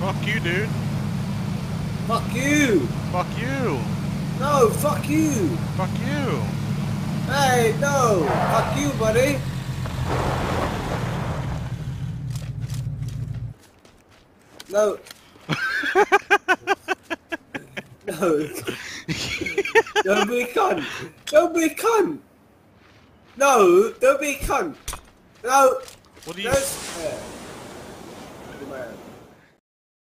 Fuck you, dude. Fuck you. Fuck you. No, fuck you. Fuck you. Hey, no. Fuck you, buddy. No. No. Don't be a cunt. Don't be a cunt. No, don't be a cunt. No. What do you... No.